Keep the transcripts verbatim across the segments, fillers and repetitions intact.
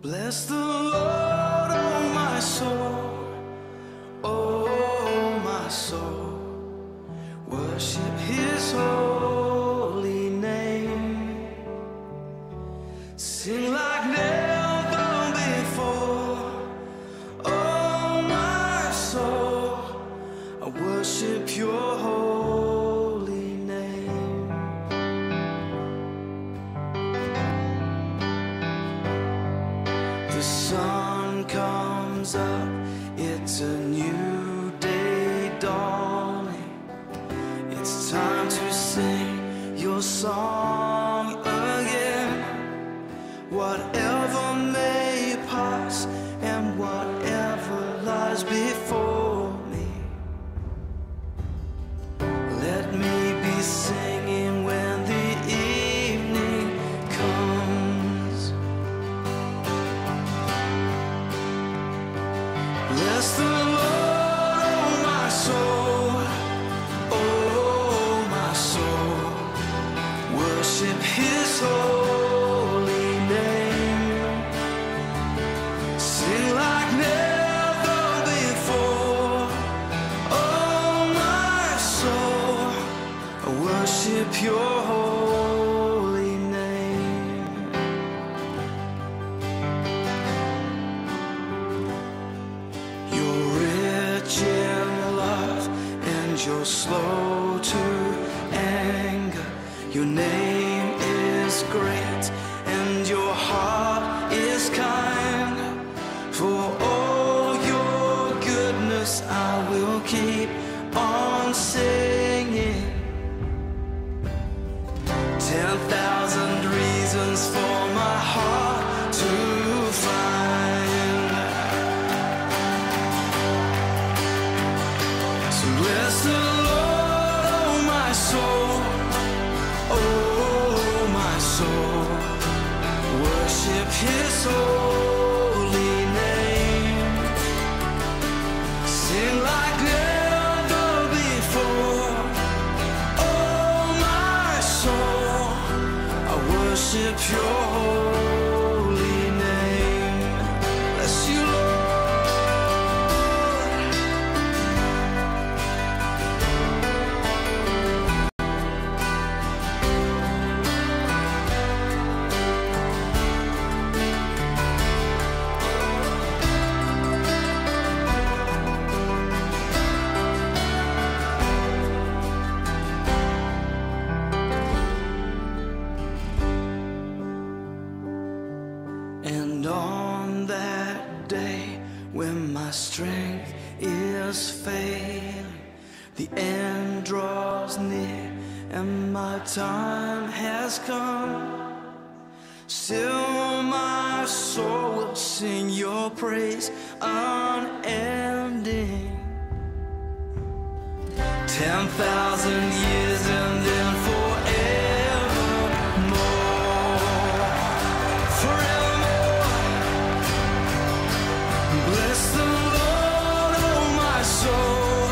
Bless the Lord, oh my soul, oh my soul. Worship His holy name. Sing like never before, oh my soul. I worship Your holy name. The sun comes up, it's a new day dawning. It's time to sing Your song again. Whatever may pass and whatever lies before me, let me be singing when the evening comes. Bless the Lord, oh my soul, oh my soul. Worship His holy name. Sing like never before, oh my soul. I worship Your holy name. You're rich in love and You're slow to anger. Your name is great and Your heart is kind. For all Your goodness I will keep on singing. Ten thousand reasons for my heart to find. So bless the Lord, oh my soul, oh my soul. Worship His holy name. Sing like never before, oh my soul. I worship Your holy name. Bless You, Lord. And on that day when my strength is failing, the end draws near and my time has come, still my soul will sing Your praise unending. Ten thousand years and then forevermore, forevermore. Bless the Lord, oh my soul,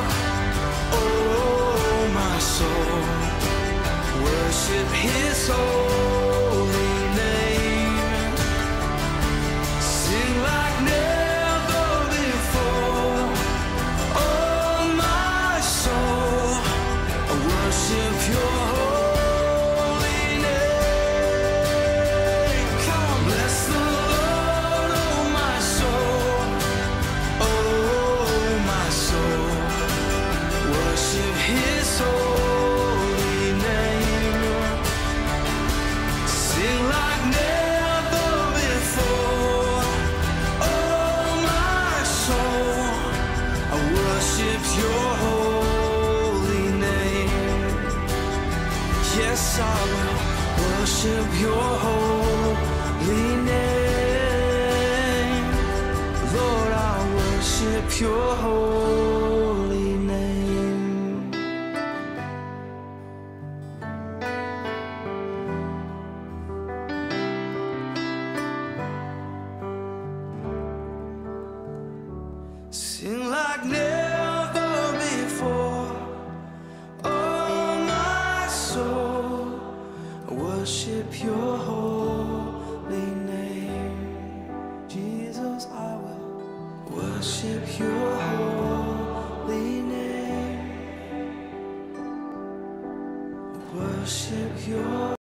oh my soul. Worship His holy name. Sing like never before, oh my soul. I worship Your holy name. Come on, bless the Lord, oh my soul, oh my soul. Worship His holy name. Sing like never before, oh my soul. I worship Your holy name. Yes, I will worship Your holy name. Lord, I worship Your holy name. Sing like never before, oh my soul. I worship Your holy name. worship your holy name. Worship your